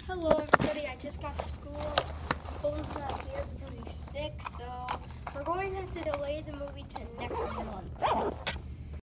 Hello everybody, I just got to school. Owen's not here because he's sick.